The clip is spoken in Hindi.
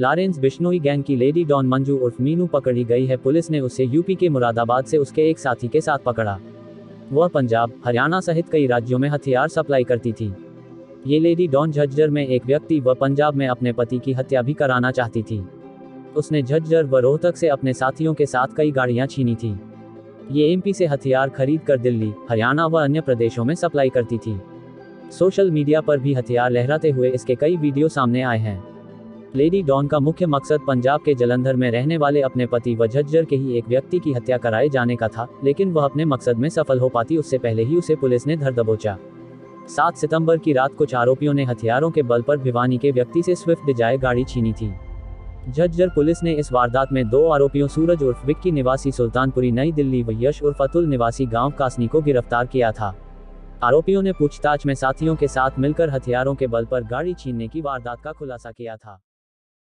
लॉरेंस बिश्नोई गैंग की लेडी डॉन मंजू उर्फ मीनू पकड़ी गई है। पुलिस ने उसे यूपी के मुरादाबाद से उसके एक साथी के साथ पकड़ा। वह पंजाब, हरियाणा सहित कई राज्यों में हथियार सप्लाई करती थी। ये लेडी डॉन झज्जर में एक व्यक्ति व पंजाब में अपने पति की हत्या भी कराना चाहती थी। उसने झज्जर व रोहतक से अपने साथियों के साथ कई गाड़ियां छीनी थी। ये एमपी से हथियार खरीद कर दिल्ली, हरियाणा व अन्य प्रदेशों में सप्लाई करती थी। सोशल मीडिया पर भी हथियार लहराते हुए इसके कई वीडियो सामने आए हैं। लेडी डॉन का मुख्य मकसद पंजाब के जलंधर में रहने वाले अपने पति व झज्जर के ही एक व्यक्ति की हत्या कराए जाने का था, लेकिन वह अपने मकसद में सफल हो पाती उससे पहले ही उसे पुलिस ने धर दबोचा। 7 सितंबर की रात कुछ आरोपियों ने हथियारों के बल पर भिवानी के व्यक्ति से स्विफ्ट डिजायर गाड़ी छीनी थी। झज्जर पुलिस ने इस वारदात में 2 आरोपियों सूरज उर्फ विक्की निवासी सुल्तानपुरी नई दिल्ली व यश उर्फ अतुल निवासी गांव कासनी को गिरफ्तार किया था। आरोपियों ने पूछताछ में साथियों के साथ मिलकर हथियारों के बल पर गाड़ी छीनने की वारदात का खुलासा किया था।